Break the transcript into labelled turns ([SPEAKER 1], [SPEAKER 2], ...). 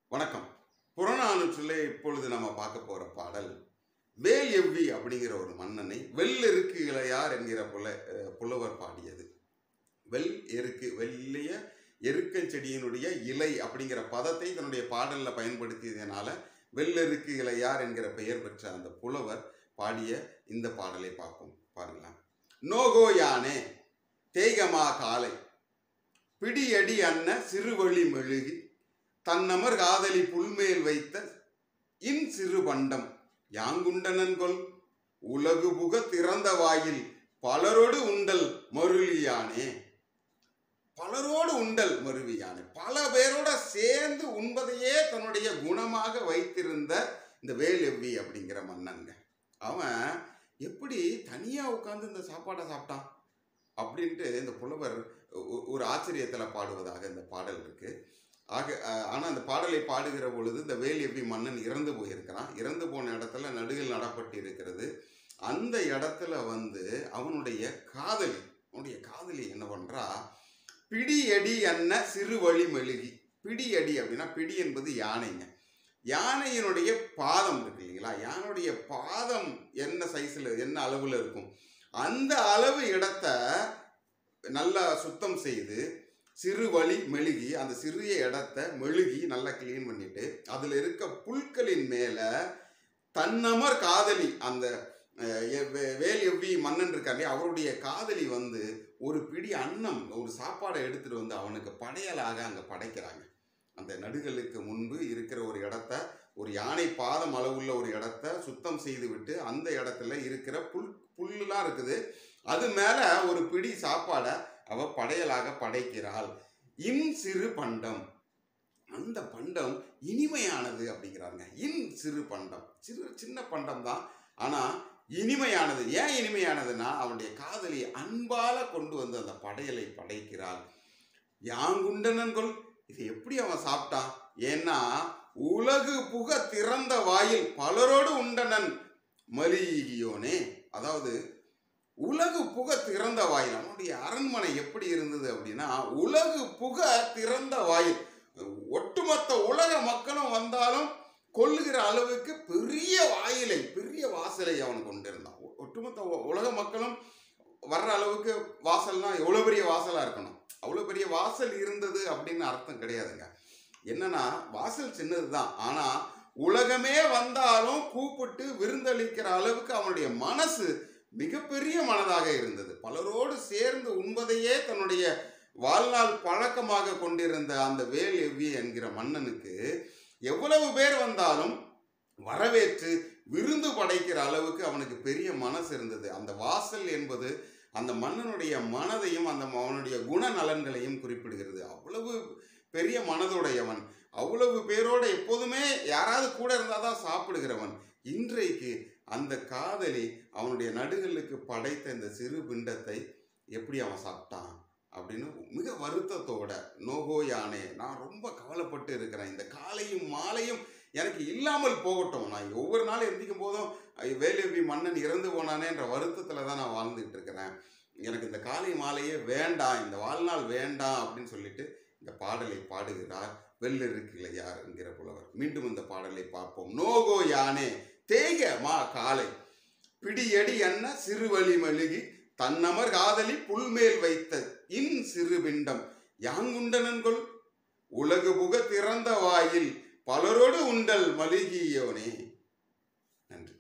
[SPEAKER 1] வணக்கம். புறநானூற்றிலே இப்பொழுது நம்ம பார்க்க போற பாடல் வேல் எவ்வி அப்படிங்கிற ஒரு மன்னனை வெள்ளெருக்கு இளையார் என்கிற புலவர் பாடியது. வெள்ளைய எருக்கஞ்செடியினுடைய இலை அப்படிங்கிற பதத்தை தன்னுடைய பாடல்ல பயன்படுத்தியதனால வெள்ளெருக்கு இளையார் என்கிற பெயர் பெற்ற அந்த புலவர் பாடிய இந்த பாடலை பார்ப்போம். பாருங்களேன். நோகோ யானே தேய்கமா காலை பிடியடி அன்ன சிறுவழி மெழுகி தன்னமர் காதலி புல்மேல் வைத்த இன் சிறு பண்டம் யாங்குண்டனன்கொல் உலகு புக திறந்த வாயில் பலரோடு உண்டல் மருளியானே. பலரோடு உண்டல் மருவியானே, பல பேரோட சேர்ந்து உண்பதையே தன்னுடைய குணமாக வைத்திருந்த இந்த வேல் எவ்வி அப்படிங்கிற மன்னன்க. அவன் எப்படி தனியா உட்கார்ந்து இந்த சாப்பாடை சாப்பிட்டான் அப்படின்ட்டு இந்த புலவர் ஒரு ஆச்சரியத்தில் பாடுவதாக இந்த பாடல் இருக்கு. ஆனால் அந்த பாடலை பாடுகிற பொழுது இந்த வேல் எவ்வி மன்னன் இறந்து போயிருக்கிறான். இறந்து போன இடத்துல நடுவில் நடப்பட்டு இருக்கிறது. அந்த இடத்துல அவனுடைய காதலி என்ன பண்றா, பிடியடி அன்ன சிறுவழி மெழுகி. பிடியடி அப்படின்னா, பிடி என்பது யானைங்க. யானையினுடைய பாதம் இருக்கு இல்லைங்களா, யானையுடைய பாதம் என்ன சைஸ்ல என்ன அளவுல இருக்கும், அந்த அளவு இடத்த நல்லா சுத்தம் செய்து சிறுவழி மெழுகி, அந்த சிறிய இடத்தை மெழுகி நல்லா கிளீன் பண்ணிட்டு அதுல இருக்க புல்களின் மேல தன்னமர் காதலி, அந்த வேல் எவ்வி மன்னன் இருக்காரு, அவருடைய காதலி ஒரு பிடி அன்னம், ஒரு சாப்பாடை எடுத்துட்டு அவனுக்கு படையலாக அங்க படைக்கிறாங்க. அந்த நடுகளுக்கு முன்பு இருக்கிற ஒரு இடத்த, ஒரு யானை பாதம் அளவுள்ள ஒரு இடத்த சுத்தம் செய்து விட்டு அந்த இடத்துல இருக்கிற புல்லுலாம் இருக்குது, அது மேல ஒரு பிடி சாப்பாடை அவ படையலாக படைக்கிறாள். இன் சிறு பண்டம், அந்த பண்டம் இனிமையானது அப்படிங்கிறாங்க. இன் சிறு பண்டம், சின்ன பண்டம் தான், ஆனா இனிமையானது. ஏன் இனிமையானதுன்னா, அவனுடைய காதலி அன்பால கொண்டு அந்த படையலை படைக்கிறாள். யாங்குண்டனன்கொல், இதை எப்படி அவன் சாப்பிட்டான்? ஏன்னா உலகு புக திறந்த வாயில் பலரோடு உண்டனன் மலியோனே. அதாவது உலகு புக திறந்த வாயில், அவனுடைய அரண்மனை எப்படி இருந்தது அப்படின்னா, உலகு புக திறந்த வாயில், ஒட்டுமொத்த உலக மக்களும் வந்தாலும் கொல்லுகிற அளவுக்கு பெரிய வாயிலை, பெரிய வாசலை அவன் கொண்டிருந்தான். ஒட்டுமொத்த உலக மக்களும் வர்ற அளவுக்கு வாசல்னா எவ்வளவு பெரிய வாசலா இருக்கணும். அவ்வளவு பெரிய வாசல் இருந்தது அப்படின்னு அர்த்தம் கிடையாதுங்க. என்னன்னா, வாசல் சின்னதுதான், ஆனா உலகமே வந்தாலும் கூப்பிட்டு விருந்தளிக்கிற அளவுக்கு அவனுடைய மனசு மிகப்பெரிய மனதாக இருந்தது. பலரோடு சேர்ந்து உண்பதையே தன்னுடைய வாழ்நாள் பழக்கமாக கொண்டிருந்த அந்த வேல் எவ்வி என்கிற மன்னனுக்கு எவ்வளவு பேர் வந்தாலும் வரவேற்று விருந்து படைக்கிற அளவுக்கு அவனுக்கு பெரிய மனசு இருந்தது. அந்த வாசல் என்பது அந்த மன்னனுடைய மனதையும் அவனுடைய குணநலன்களையும் குறிப்பிடுகிறது. அவ்வளவு பெரிய மனதுடையவன், அவ்வளவு பேரோட எப்போதுமே யாராவது கூட இருந்தாதான் சாப்பிடுகிறவன். இன்றைக்கு அந்த காதலி அவனுடைய நடுகளுக்கு படைத்த இந்த சிறு பிண்டத்தை எப்படி அவன் சாப்பிட்டான் அப்படின்னு மிக வருத்தத்தோட, நோகோ யானே, நான் ரொம்ப கவலைப்பட்டு இருக்கிறேன், இந்த காலையும் மாலையும் எனக்கு இல்லாமல் போகட்டும், நான் ஒவ்வொரு நாளும் எந்திக்கும் போதும் வேல் எவ்வி மன்னன் இறந்து போனானே என்ற வருத்தத்துல தான் நான் வாழ்ந்துட்டு இருக்கிறேன், எனக்கு இந்த காலை மாலையே வேண்டாம், இந்த வாழ்நாள் வேண்டாம் அப்படின்னு சொல்லிட்டு இந்த பாடலை பாடுகிறார் வெள்ளெருக்கு இளையார் என்கிற புலவர். மீண்டும் இந்த பாடலை பார்ப்போம். நோகோ யானே தேய்க மா காலை பிடியடி அன்ன சிறுவழி மெழுகி தன்னமர் காதலி புல்மேல் வைத்த இன் சிறு பிண்டம் யாங்குண்டனன்கொல் உலகு புக திறந்த வாயில் பலரோடு உண்டல் மலிகியோனே. நன்றி.